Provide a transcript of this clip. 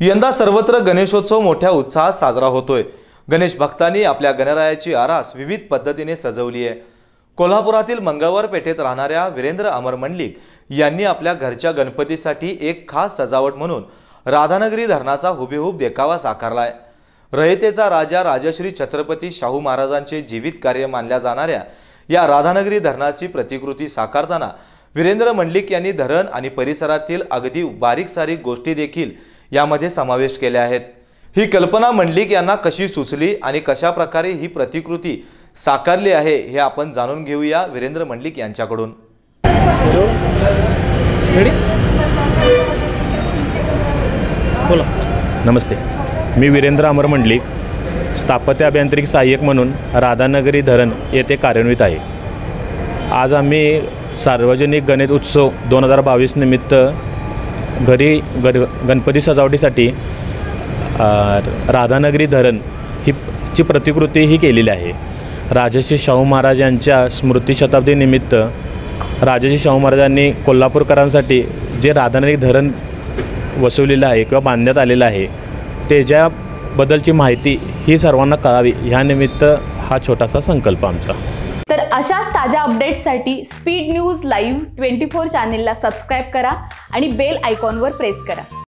यंदा सर्वत्र गणेशोत्सव मोठ्या उत्साहात साजरा होतोय। गणेश भक्तांनी आपल्या गणरायाची आरास विविध पद्धतीने सजवली आहे। कोल्हापुरातील मंगळवार पेठेत राहणाऱ्या वीरेंद्र अमर मंडलिक यांनी आपल्या घरच्या गणपतीसाठी एक खास सजावट म्हणून राधानगरी धरणाचा हुबेहूब देखावा साकारलाय। रयतेचा राजा राजश्री छत्रपती शाहू महाराजांचे जीवित कार्य मानल्या जाणाऱ्या या राधानगरी धरणाची प्रतिकृती साकारताना वीरेंद्र मंडलिक यांनी धरण आणि परिसरातील अगदी बारीक सारीक गोष्टी देखील यामध्ये समावेश केल्या आहेत। ही कल्पना मंडलिक यांना कशी सुचली आणि कशा प्रकारे ही प्रतिकृती साकारली आहे हे आपण जाणून घेऊया वीरेंद्र मंडलिक यांच्याकडून। नमस्ते, मी वीरेंद्र अमर मंडलिक, स्थापत्य अभियांत्रिकी सहाय्यक म्हणून राधानगरी धरण येथे कार्यान्वित आहे। आज आम्ही सार्वजनिक गणेश उत्सव 2022 निमित्त घरी गणपती सजावटीसाठी राधानगरी धरण ची प्रतिकृती ही केलेली आहे। राजश्री शाहू महाराज यांच्या स्मृती शताब्दी निमित्त राजश्री शाहू महाराजांनी कोल्हापूरकरांसाठी जे राधानगरी धरण वसवलेलं आहे किंवा बांधण्यात आलेलं आहे त्याच्याबद्दलची माहिती ही सर्वांना कळावी ह्या निमित्त हा छोटासा संकल्प आमचा। तर अशाच ताज्या अपडेट्ससाठी स्पीड न्यूज लाईव्ह 24 चॅनेलला सबस्क्राइब करा आणि बेल आयकॉनवर प्रेस करा।